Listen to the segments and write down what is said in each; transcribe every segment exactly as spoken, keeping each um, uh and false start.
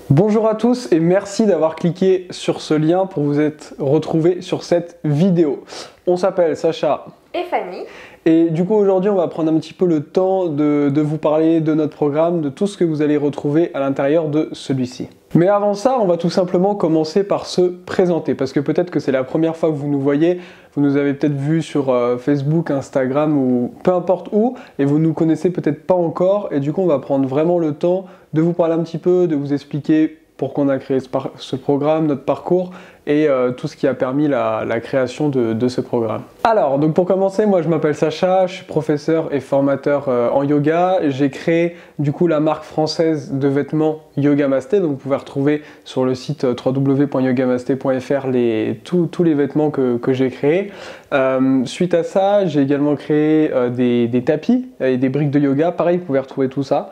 Bonjour à tous et merci d'avoir cliqué sur ce lien pour vous être retrouvés sur cette vidéo. On s'appelle Sacha et Fanny. Et du coup aujourd'hui on va prendre un petit peu le temps de, de vous parler de notre programme, de tout ce que vous allez retrouver à l'intérieur de celui-ci. Mais avant ça, on va tout simplement commencer par se présenter, parce que peut-être que c'est la première fois que vous nous voyez, vous nous avez peut-être vu sur euh, Facebook, Instagram ou peu importe où, et vous nous connaissez peut-être pas encore, et du coup on va prendre vraiment le temps de vous parler un petit peu, de vous expliquer pourquoi on a créé ce, ce programme, notre parcours et euh, tout ce qui a permis la, la création de, de ce programme. Alors, donc pour commencer, moi je m'appelle Sacha, je suis professeur et formateur euh, en yoga. J'ai créé du coup la marque française de vêtements Yogamasté, donc vous pouvez retrouver sur le site w w w point yogamasté point f r les, tous, tous les vêtements que, que j'ai créés. Euh, suite à ça, j'ai également créé euh, des, des tapis et des briques de yoga, pareil, vous pouvez retrouver tout ça.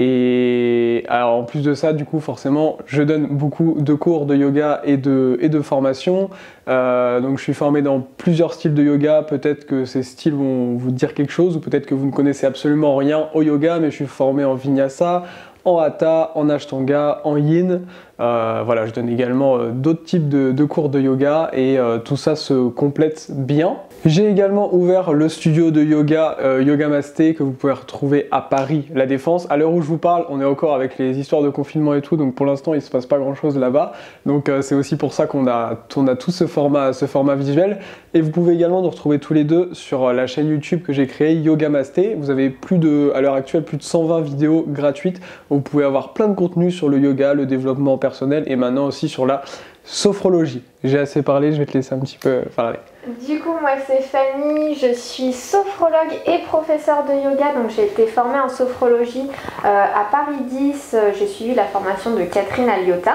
Et alors en plus de ça, du coup forcément je donne beaucoup de cours de yoga et de, et de formation. Euh, donc je suis formé dans plusieurs styles de yoga. Peut-être que ces styles vont vous dire quelque chose, ou peut-être que vous ne connaissez absolument rien au yoga, mais je suis formé en Vinyasa, en Hatha, en Ashtanga, en Yin. Euh, voilà, je donne également euh, d'autres types de, de cours de yoga et euh, tout ça se complète bien. J'ai également ouvert le studio de yoga euh, Yogamasté que vous pouvez retrouver à Paris, La Défense. À l'heure où je vous parle, on est encore avec les histoires de confinement et tout, donc pour l'instant il ne se passe pas grand chose là-bas. Donc euh, c'est aussi pour ça qu'on a, on a tout ce format, ce format visuel. Et vous pouvez également nous retrouver tous les deux sur la chaîne YouTube que j'ai créée, Yogamasté. Vous avez plus de, à l'heure actuelle plus de cent vingt vidéos gratuites où vous pouvez avoir plein de contenus sur le yoga, le développement personnel et maintenant aussi sur la sophrologie. J'ai assez parlé, je vais te laisser un petit peu parler. Du coup, moi c'est Fanny, je suis sophrologue et professeure de yoga, donc j'ai été formée en sophrologie euh, à Paris dix. J'ai suivi la formation de Catherine Aliota,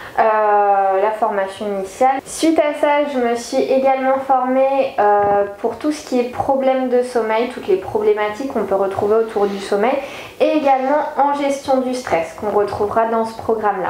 euh, la formation initiale. Suite à ça, je me suis également formée euh, pour tout ce qui est problème de sommeil, toutes les problématiques qu'on peut retrouver autour du sommeil, et également en gestion du stress qu'on retrouvera dans ce programme-là.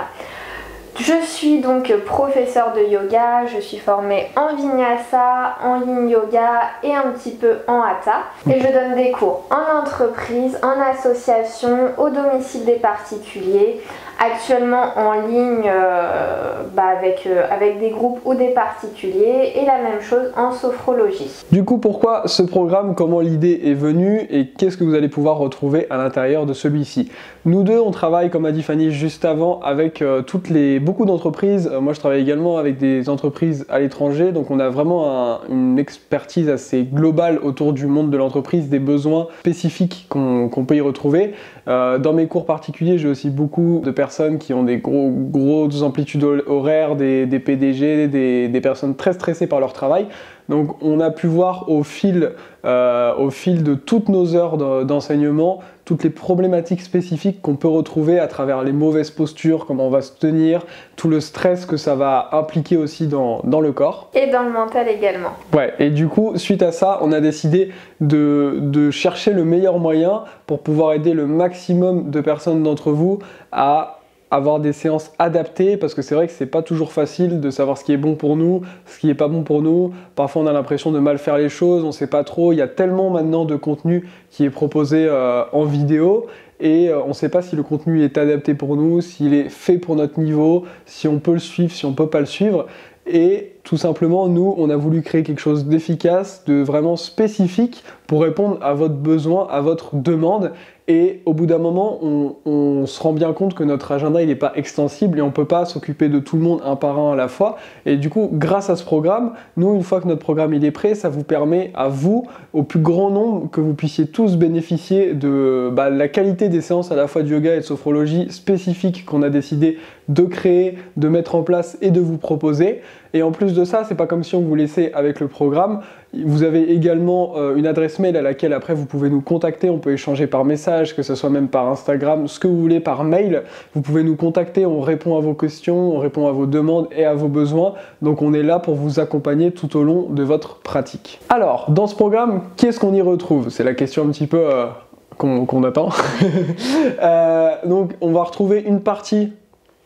Je suis donc professeure de yoga, je suis formée en Vinyasa, en Yin Yoga et un petit peu en Hatha. Et je donne des cours en entreprise, en association, au domicile des particuliers, actuellement en ligne euh, bah avec, euh, avec des groupes ou des particuliers, et la même chose en sophrologie. Du coup, pourquoi ce programme, comment l'idée est venue et qu'est-ce que vous allez pouvoir retrouver à l'intérieur de celui-ci? Nous deux, on travaille, comme a dit Fanny juste avant, avec euh, toutes les, beaucoup d'entreprises. Euh, moi, je travaille également avec des entreprises à l'étranger, donc on a vraiment un, une expertise assez globale autour du monde de l'entreprise, des besoins spécifiques qu'on qu'on peut y retrouver. Euh, dans mes cours particuliers, j'ai aussi beaucoup de personnes qui ont des gros, grosses amplitudes horaires, des, des P D G, des, des personnes très stressées par leur travail. Donc on a pu voir au fil, euh, au fil de toutes nos heures d'enseignement, toutes les problématiques spécifiques qu'on peut retrouver à travers les mauvaises postures, comment on va se tenir, tout le stress que ça va impliquer aussi dans, dans le corps. Et dans le mental également. Ouais, et du coup, suite à ça, on a décidé de, de chercher le meilleur moyen pour pouvoir aider le maximum de personnes d'entre vous à avoir des séances adaptées, parce que c'est vrai que c'est pas toujours facile de savoir ce qui est bon pour nous, ce qui est pas bon pour nous. Parfois on a l'impression de mal faire les choses, on sait pas trop. Il y a tellement maintenant de contenu qui est proposé euh, en vidéo et euh, on sait pas si le contenu est adapté pour nous, s'il est fait pour notre niveau, si on peut le suivre, si on peut pas le suivre. Et tout simplement, nous, on a voulu créer quelque chose d'efficace, de vraiment spécifique pour répondre à votre besoin, à votre demande. Et au bout d'un moment, on, on se rend bien compte que notre agenda, il n'est pas extensible et on ne peut pas s'occuper de tout le monde un par un à la fois. Et du coup, grâce à ce programme, nous, une fois que notre programme il est prêt, ça vous permet à vous, au plus grand nombre, que vous puissiez tous bénéficier de bah, la qualité des séances à la fois de yoga et de sophrologie spécifiques qu'on a décidé de créer, de mettre en place et de vous proposer. Et en plus de ça, c'est pas comme si on vous laissait avec le programme. Vous avez également euh, une adresse mail à laquelle après vous pouvez nous contacter, on peut échanger par message, que ce soit même par Instagram, ce que vous voulez, par mail. Vous pouvez nous contacter, on répond à vos questions, on répond à vos demandes et à vos besoins. Donc on est là pour vous accompagner tout au long de votre pratique. Alors, dans ce programme, qu'est-ce qu'on y retrouve? C'est la question un petit peu euh, qu'on qu'on attend. euh, donc on va retrouver une partie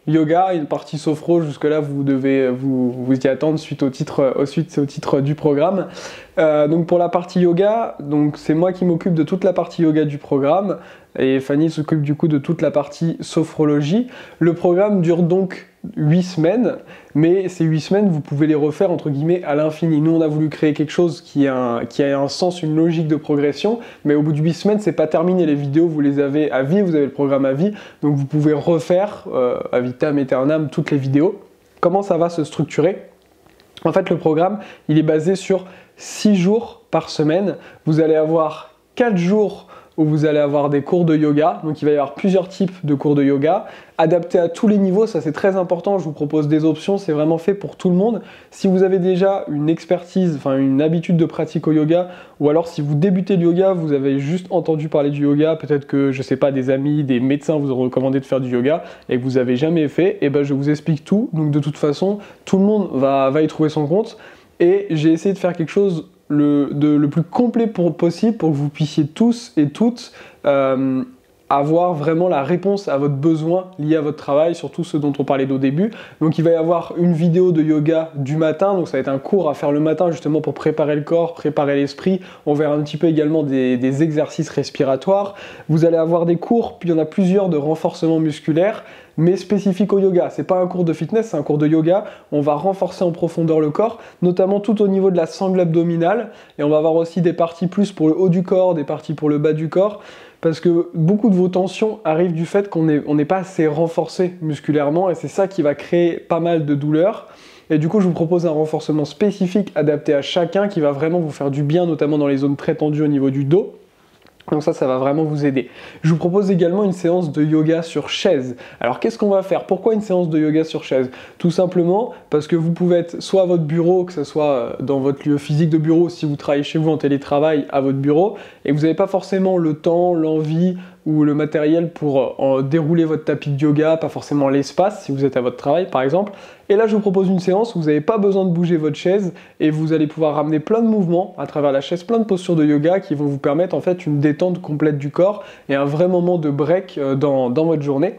yoga, une partie sophro, jusque-là vous devez vous, vous y attendre suite au titre, au, suite, au titre du programme. Euh, donc pour la partie yoga, donc c'est moi qui m'occupe de toute la partie yoga du programme et Fanny s'occupe du coup de toute la partie sophrologie. Le programme dure donc huit semaines, mais ces huit semaines vous pouvez les refaire entre guillemets à l'infini. Nous on a voulu créer quelque chose qui a, un, qui a un sens, une logique de progression, mais au bout de huit semaines c'est pas terminé, les vidéos vous les avez à vie, vous avez le programme à vie, donc vous pouvez refaire euh, à vitam aeternam toutes les vidéos. Comment ça va se structurer? En fait le programme il est basé sur six jours par semaine, vous allez avoir quatre jours où vous allez avoir des cours de yoga, donc il va y avoir plusieurs types de cours de yoga, adaptés à tous les niveaux, ça c'est très important, je vous propose des options, c'est vraiment fait pour tout le monde. Si vous avez déjà une expertise, enfin une habitude de pratique au yoga, ou alors si vous débutez le yoga, vous avez juste entendu parler du yoga, peut-être que, je sais pas, des amis, des médecins vous ont recommandé de faire du yoga, et que vous avez jamais fait, et ben je vous explique tout, donc de toute façon, tout le monde va, va y trouver son compte, et j'ai essayé de faire quelque chose Le, de, le plus complet pour, possible pour que vous puissiez tous et toutes euh, avoir vraiment la réponse à votre besoin lié à votre travail, surtout ceux dont on parlait au début. Donc il va y avoir une vidéo de yoga du matin, donc ça va être un cours à faire le matin justement pour préparer le corps, préparer l'esprit. On verra un petit peu également des, des exercices respiratoires. Vous allez avoir des cours, puis il y en a plusieurs de renforcement musculaire, mais spécifique au yoga. C'est pas un cours de fitness, c'est un cours de yoga. On va renforcer en profondeur le corps, notamment tout au niveau de la sangle abdominale, et on va avoir aussi des parties plus pour le haut du corps, des parties pour le bas du corps, parce que beaucoup de vos tensions arrivent du fait qu'on n'est on n'est pas assez renforcé musculairement, et c'est ça qui va créer pas mal de douleurs. Et du coup, je vous propose un renforcement spécifique adapté à chacun qui va vraiment vous faire du bien, notamment dans les zones très tendues au niveau du dos. Donc ça, ça va vraiment vous aider. Je vous propose également une séance de yoga sur chaise. Alors qu'est-ce qu'on va faire? Pourquoi une séance de yoga sur chaise? Tout simplement parce que vous pouvez être soit à votre bureau, que ce soit dans votre lieu physique de bureau, si vous travaillez chez vous en télétravail à votre bureau, et vous n'avez pas forcément le temps, l'envie ou le matériel pour en dérouler votre tapis de yoga, pas forcément l'espace si vous êtes à votre travail par exemple. Et là je vous propose une séance où vous n'avez pas besoin de bouger votre chaise et vous allez pouvoir ramener plein de mouvements à travers la chaise, plein de postures de yoga qui vont vous permettre en fait une détente complète du corps et un vrai moment de break dans, dans votre journée.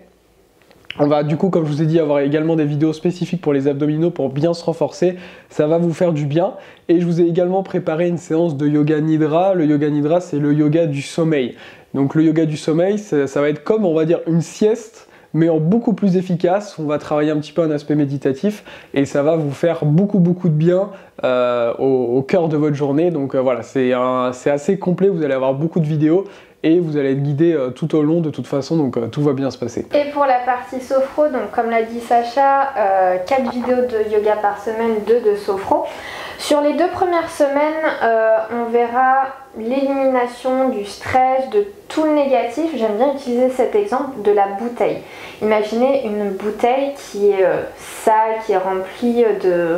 On va du coup, comme je vous ai dit, avoir également des vidéos spécifiques pour les abdominaux pour bien se renforcer. Ça va vous faire du bien. Et je vous ai également préparé une séance de yoga nidra. Le yoga nidra, c'est le yoga du sommeil. Donc le yoga du sommeil, ça, ça va être comme, on va dire, une sieste, mais en beaucoup plus efficace. On va travailler un petit peu un aspect méditatif et ça va vous faire beaucoup beaucoup de bien euh, au, au cœur de votre journée. Donc euh, voilà, c'est assez complet, vous allez avoir beaucoup de vidéos et vous allez être guidé euh, tout au long de toute façon, donc euh, tout va bien se passer. Et pour la partie sophro, donc comme l'a dit Sacha, euh, quatre vidéos de yoga par semaine, deux de sophro. Sur les deux premières semaines, euh, on verra l'élimination du stress, de tout le négatif. J'aime bien utiliser cet exemple de la bouteille. Imaginez une bouteille qui est euh, sale, qui est remplie de...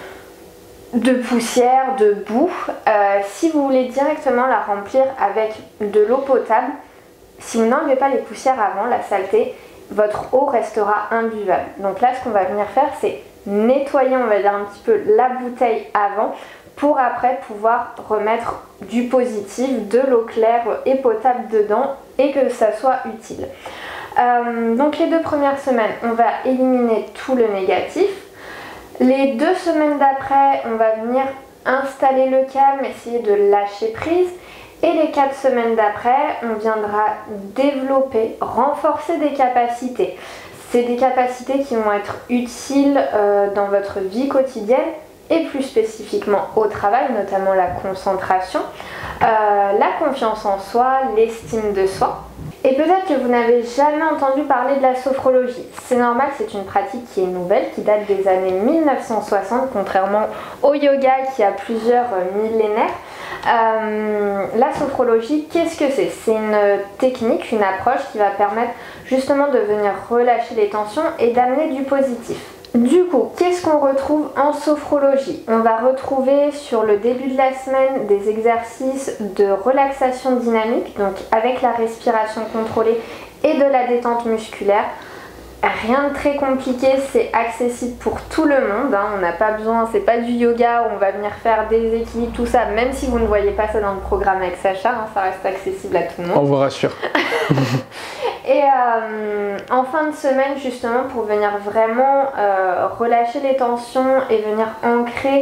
de poussière, de boue. Euh, si vous voulez directement la remplir avec de l'eau potable, si vous n'enlevez pas les poussières avant, la saleté, votre eau restera imbuvable. Donc là, ce qu'on va venir faire, c'est nettoyer, on va dire un petit peu la bouteille avant, pour après pouvoir remettre du positif, de l'eau claire et potable dedans, et que ça soit utile. Euh, donc les deux premières semaines, on va éliminer tout le négatif. Les deux semaines d'après, on va venir installer le calme, essayer de lâcher prise. Et les quatre semaines d'après, on viendra développer, renforcer des capacités. C'est des capacités qui vont être utiles euh, dans votre vie quotidienne et plus spécifiquement au travail, notamment la concentration, euh, la confiance en soi, l'estime de soi. Et peut-être que vous n'avez jamais entendu parler de la sophrologie. C'est normal, c'est une pratique qui est nouvelle, qui date des années mille neuf cent soixante, contrairement au yoga qui a plusieurs millénaires. Euh, la sophrologie, qu'est-ce que c'est? C'est une technique, une approche qui va permettre justement de venir relâcher les tensions et d'amener du positif. Du coup, qu'est-ce qu'on retrouve en sophrologie? On va retrouver sur le début de la semaine des exercices de relaxation dynamique, donc avec la respiration contrôlée et de la détente musculaire. Rien de très compliqué, c'est accessible pour tout le monde, hein. On n'a pas besoin, c'est pas du yoga où on va venir faire des équilibres, tout ça, même si vous ne voyez pas ça dans le programme avec Sacha, hein, ça reste accessible à tout le monde. On vous rassure. Et euh, en fin de semaine, justement, pour venir vraiment euh, relâcher les tensions et venir ancrer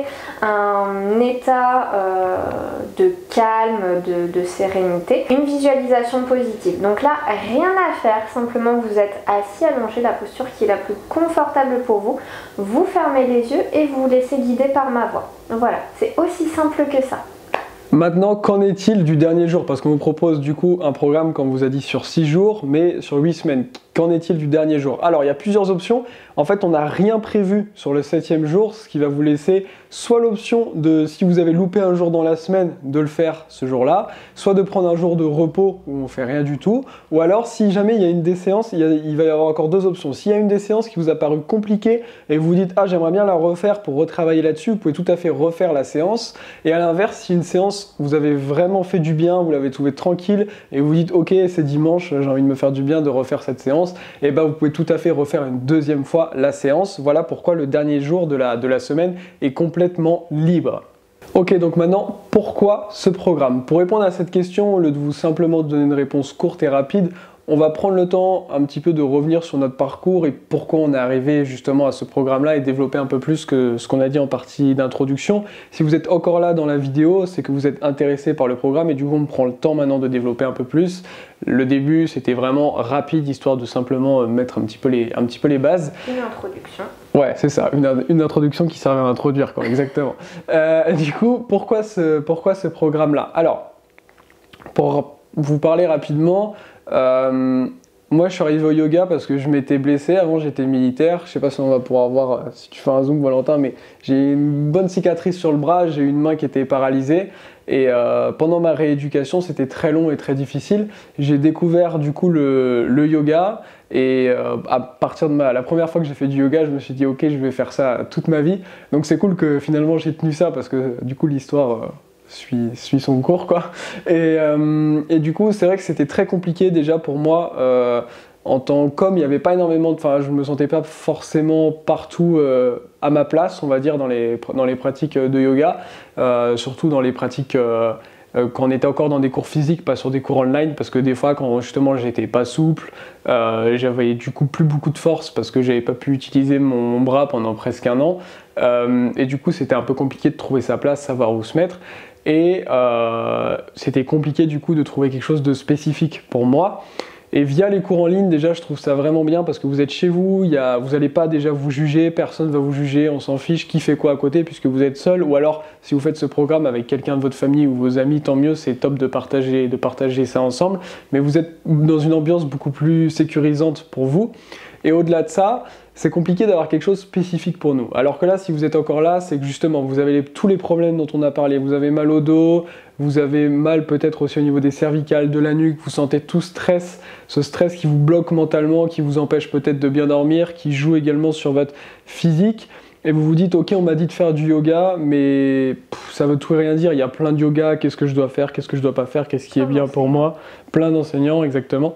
un état euh, de calme, de, de sérénité, une visualisation positive. Donc là, rien à faire, simplement vous êtes assis, allongé, la posture qui est la plus confortable pour vous. Vous fermez les yeux et vous vous laissez guider par ma voix. Voilà, c'est aussi simple que ça. Maintenant, qu'en est-il du dernier jour? Parce qu'on vous propose du coup un programme, comme on vous a dit, sur six jours, mais sur huit semaines. Qu'en est-il du dernier jour? Alors, il y a plusieurs options. En fait, on n'a rien prévu sur le septième jour, ce qui va vous laisser soit l'option de, si vous avez loupé un jour dans la semaine, de le faire ce jour-là, soit de prendre un jour de repos où on ne fait rien du tout, ou alors si jamais il y a une des séances, il, y a, il va y avoir encore deux options. S'il y a une des séances qui vous a paru compliquée et vous vous dites « Ah, j'aimerais bien la refaire pour retravailler là-dessus », vous pouvez tout à fait refaire la séance. Et à l'inverse, si une séance vous avez vraiment fait du bien, vous l'avez trouvé tranquille, et vous vous dites « Ok, c'est dimanche, j'ai envie de me faire du bien de refaire cette séance », et ben vous pouvez tout à fait refaire une deuxième fois la séance. Voilà pourquoi le dernier jour de la, de la semaine est complètement libre. Ok, donc maintenant, pourquoi ce programme? Pour répondre à cette question, au lieu de vous simplement donner une réponse courte et rapide, on va prendre le temps un petit peu de revenir sur notre parcours et pourquoi on est arrivé justement à ce programme-là et développer un peu plus que ce qu'on a dit en partie d'introduction. Si vous êtes encore là dans la vidéo, c'est que vous êtes intéressé par le programme et du coup on prend le temps maintenant de développer un peu plus. Le début c'était vraiment rapide, histoire de simplement mettre un petit peu les, un petit peu les bases. Une introduction. Ouais, c'est ça, une, une introduction qui servait à introduire, quoi, exactement. Euh, du coup, pourquoi ce, pourquoi ce programme-là? Alors, pour vous parler rapidement, euh, moi je suis arrivé au yoga parce que je m'étais blessé. Avant j'étais militaire, je sais pas si on va pouvoir voir si tu fais un zoom Valentin, mais j'ai une bonne cicatrice sur le bras, j'ai une main qui était paralysée et euh, pendant ma rééducation c'était très long et très difficile. J'ai découvert du coup le, le yoga et euh, à partir de ma, la première fois que j'ai fait du yoga, je me suis dit ok, je vais faire ça toute ma vie. Donc c'est cool que finalement j'ai tenu ça parce que du coup l'histoire euh, Suit, suit son cours quoi. Et, euh, et du coup c'est vrai que c'était très compliqué déjà pour moi euh, en tant qu'homme. Il n'y avait pas énormément de, enfin je me sentais pas forcément partout euh, à ma place, on va dire, dans les, dans les pratiques de yoga, euh, surtout dans les pratiques euh, euh, quand on était encore dans des cours physiques, pas sur des cours online, parce que des fois quand justement j'étais pas souple, euh, j'avais du coup plus beaucoup de force parce que j'avais pas pu utiliser mon, mon bras pendant presque un an, euh, et du coup c'était un peu compliqué de trouver sa place, savoir où se mettre. Et euh, c'était compliqué du coup de trouver quelque chose de spécifique pour moi. Et via les cours en ligne, déjà je trouve ça vraiment bien parce que vous êtes chez vous, il y a, vous n'allez pas déjà vous juger, personne ne va vous juger, on s'en fiche, qui fait quoi à côté puisque vous êtes seul. Ou alors si vous faites ce programme avec quelqu'un de votre famille ou vos amis, tant mieux, c'est top de partager, de partager ça ensemble. Mais vous êtes dans une ambiance beaucoup plus sécurisante pour vous. Et au-delà de ça, c'est compliqué d'avoir quelque chose de spécifique pour nous. Alors que là, si vous êtes encore là, c'est que justement, vous avez les, tous les problèmes dont on a parlé. Vous avez mal au dos, vous avez mal peut-être aussi au niveau des cervicales, de la nuque, vous sentez tout stress, ce stress qui vous bloque mentalement, qui vous empêche peut-être de bien dormir, qui joue également sur votre physique. Et vous vous dites, ok, on m'a dit de faire du yoga, mais pff, ça veut tout et rien dire. Il y a plein de yoga, qu'est-ce que je dois faire, qu'est-ce que je dois pas faire, qu'est-ce qui est bien pour moi. Plein d'enseignants, exactement.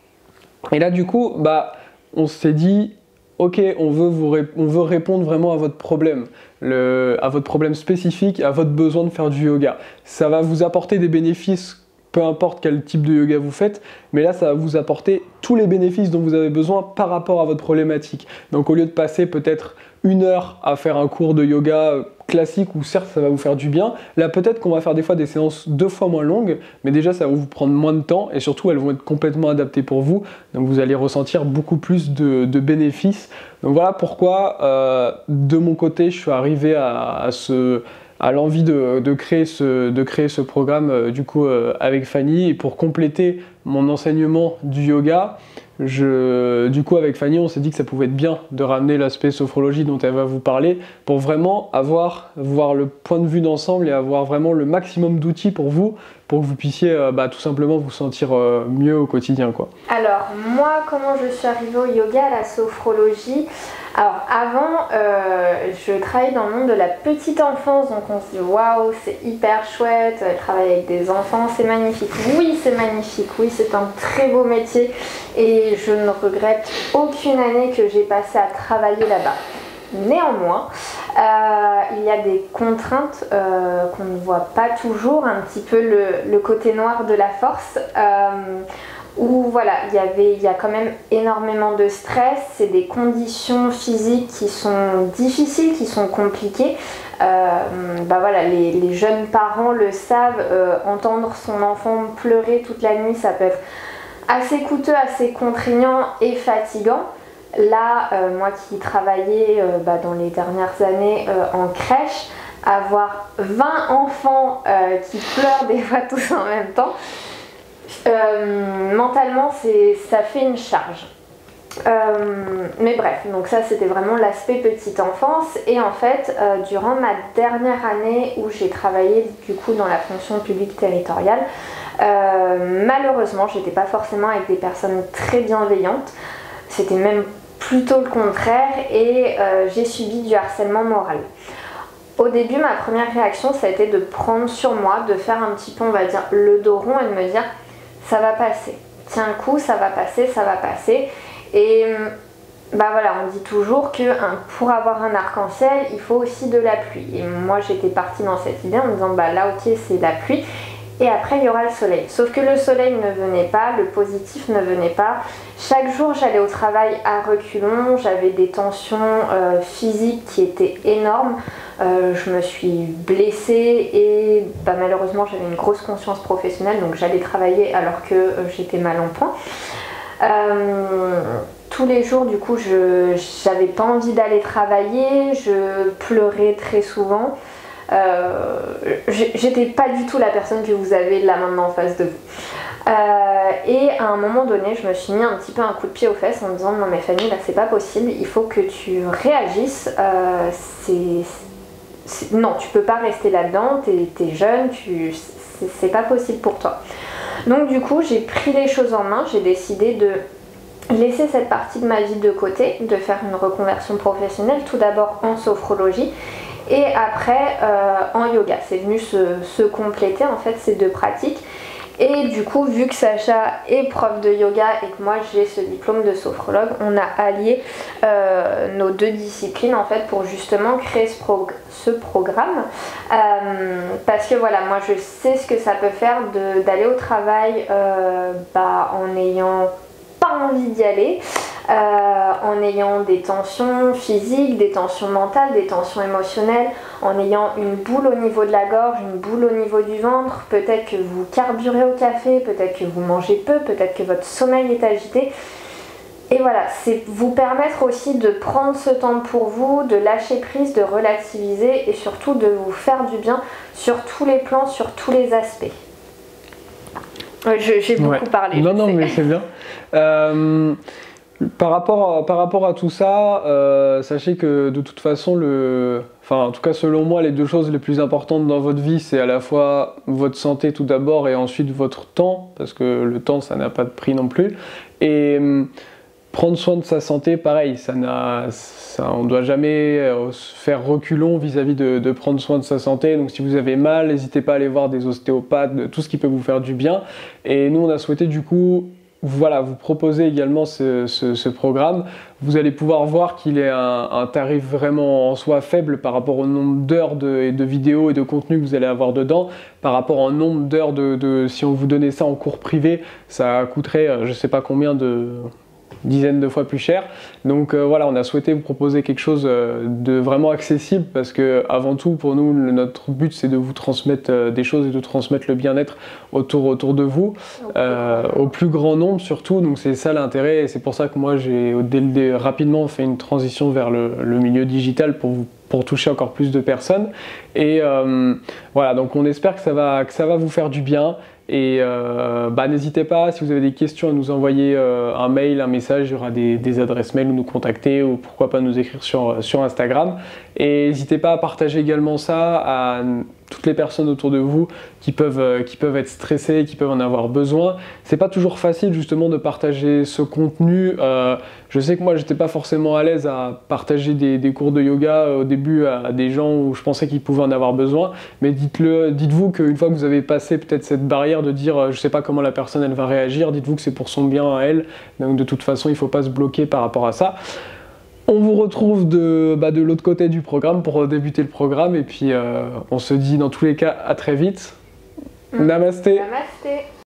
Et là, du coup, bah, on s'est dit, ok, on veut, vous on veut répondre vraiment à votre problème, le, à votre problème spécifique, à votre besoin de faire du yoga. Ça va vous apporter des bénéfices, peu importe quel type de yoga vous faites, mais là ça va vous apporter tous les bénéfices dont vous avez besoin par rapport à votre problématique. Donc au lieu de passer peut-être une heure à faire un cours de yoga classique où certes ça va vous faire du bien, là peut-être qu'on va faire des fois des séances deux fois moins longues, mais déjà ça va vous prendre moins de temps et surtout elles vont être complètement adaptées pour vous, donc vous allez ressentir beaucoup plus de, de bénéfices. Donc voilà pourquoi euh, de mon côté je suis arrivé à, à, ce, à l'envie de, de, créer ce, de créer ce programme euh, du coup euh, avec Fanny, et pour compléter mon enseignement du yoga. Je, du coup avec Fanny on s'est dit que ça pouvait être bien de ramener l'aspect sophrologie dont elle va vous parler pour vraiment avoir voir le point de vue d'ensemble et avoir vraiment le maximum d'outils pour vous, pour que vous puissiez euh, bah, tout simplement vous sentir euh, mieux au quotidien quoi. Alors moi comment je suis arrivée au yoga, à la sophrologie? Alors avant euh, je travaillais dans le monde de la petite enfance, donc on se dit waouh c'est hyper chouette, travailler avec des enfants c'est magnifique. Oui c'est magnifique, oui c'est un très beau métier et je ne regrette aucune année que j'ai passé à travailler là-bas. Néanmoins, euh, il y a des contraintes euh, qu'on ne voit pas toujours, un petit peu le, le côté noir de la force. Euh, où voilà, il y avait, il y a quand même énormément de stress, c'est des conditions physiques qui sont difficiles, qui sont compliquées. Euh, bah voilà, les, les jeunes parents le savent, euh, entendre son enfant pleurer toute la nuit, ça peut être assez coûteux, assez contraignant et fatigant. Là, euh, moi qui travaillais euh, bah, dans les dernières années euh, en crèche, avoir vingt enfants euh, qui pleurent des fois tous en même temps, euh, mentalement ça fait une charge. Euh, mais bref, donc ça c'était vraiment l'aspect petite enfance. Et en fait, euh, durant ma dernière année où j'ai travaillé du coup dans la fonction publique territoriale, euh, malheureusement j'étais pas forcément avec des personnes très bienveillantes, c'était même plutôt le contraire, et euh, j'ai subi du harcèlement moral. Au début, ma première réaction, ça a été de prendre sur moi, de faire un petit peu, on va dire, le dos rond et de me dire ça va passer, tiens le coup, ça va passer, ça va passer. Et bah voilà, on dit toujours que hein, pour avoir un arc-en-ciel, il faut aussi de la pluie. Et moi, j'étais partie dans cette idée en me disant bah là, ok, c'est la pluie. Et après, il y aura le soleil. Sauf que le soleil ne venait pas, le positif ne venait pas. Chaque jour, j'allais au travail à reculons, j'avais des tensions euh, physiques qui étaient énormes. Euh, je me suis blessée et bah, malheureusement, j'avais une grosse conscience professionnelle, donc j'allais travailler alors que euh, j'étais mal en point. Euh, tous les jours, du coup, je n'avais pas envie d'aller travailler, je pleurais très souvent. Euh, j'étais pas du tout la personne que vous avez là maintenant en face de vous. Euh, et à un moment donné, je me suis mis un petit peu un coup de pied aux fesses en me disant non mais Fanny, là c'est pas possible, il faut que tu réagisses. Euh, c'est, non, tu peux pas rester là-dedans, t'es, t'es jeune, tu, c'est, c'est pas possible pour toi. Donc du coup, j'ai pris les choses en main, j'ai décidé de laisser cette partie de ma vie de côté, de faire une reconversion professionnelle, tout d'abord en sophrologie. Et après euh, en yoga, c'est venu se, se compléter en fait ces deux pratiques. Et du coup, vu que Sacha est prof de yoga et que moi j'ai ce diplôme de sophrologue, on a allié euh, nos deux disciplines en fait pour justement créer ce, prog ce programme. Euh, parce que voilà, moi je sais ce que ça peut faire d'aller au travail euh, bah, en n'ayant pas envie d'y aller. Euh, en ayant des tensions physiques, des tensions mentales, des tensions émotionnelles, en ayant une boule au niveau de la gorge, une boule au niveau du ventre, peut-être que vous carburez au café, peut-être que vous mangez peu, peut-être que votre sommeil est agité. Et voilà, c'est vous permettre aussi de prendre ce temps pour vous, de lâcher prise, de relativiser et surtout de vous faire du bien sur tous les plans, sur tous les aspects. J'ai beaucoup ouais. parlé. Non, non, sais. mais c'est bien. Euh... Par rapport, à, par rapport à tout ça, euh, sachez que de toute façon, le, enfin, en tout cas selon moi, les deux choses les plus importantes dans votre vie, c'est à la fois votre santé tout d'abord et ensuite votre temps, parce que le temps, ça n'a pas de prix non plus. Et euh, prendre soin de sa santé, pareil, ça n'a, ça, on ne doit jamais euh, se faire reculons vis-à-vis de, de prendre soin de sa santé. Donc si vous avez mal, n'hésitez pas à aller voir des ostéopathes, de, tout ce qui peut vous faire du bien. Et nous, on a souhaité du coup... Voilà, vous proposez également ce, ce, ce programme. Vous allez pouvoir voir qu'il est un, un tarif vraiment en soi faible par rapport au nombre d'heures de, de vidéos et de contenu que vous allez avoir dedans. Par rapport au nombre d'heures de, de... Si on vous donnait ça en cours privé, ça coûterait je ne sais pas combien de... dizaines de fois plus cher. Donc euh, voilà, on a souhaité vous proposer quelque chose euh, de vraiment accessible parce que avant tout pour nous le, notre but c'est de vous transmettre euh, des choses et de transmettre le bien-être autour, autour de vous euh, au plus grand nombre surtout, donc c'est ça l'intérêt et c'est pour ça que moi j'ai rapidement fait une transition vers le, le milieu digital pour vous pour toucher encore plus de personnes et euh, voilà, donc on espère que ça va, que ça va vous faire du bien. Et euh, bah, n'hésitez pas, si vous avez des questions, à nous envoyer euh, un mail, un message, il y aura des, des adresses mail ou nous contacter ou pourquoi pas nous écrire sur, sur Instagram. Et n'hésitez pas à partager également ça à toutes les personnes autour de vous qui peuvent, euh, qui peuvent être stressées, qui peuvent en avoir besoin. C'est pas toujours facile justement de partager ce contenu. Euh, je sais que moi j'étais pas forcément à l'aise à partager des, des cours de yoga au début à, à des gens où je pensais qu'ils pouvaient en avoir besoin. Mais dites-le, dites-vous qu'une fois que vous avez passé peut-être cette barrière de dire euh, je sais pas comment la personne elle va réagir, dites-vous que c'est pour son bien à elle. Donc de toute façon il faut pas se bloquer par rapport à ça. On vous retrouve de, bah, de l'autre côté du programme pour débuter le programme et puis euh, on se dit dans tous les cas à très vite. Mmh. Namasté. Namasté.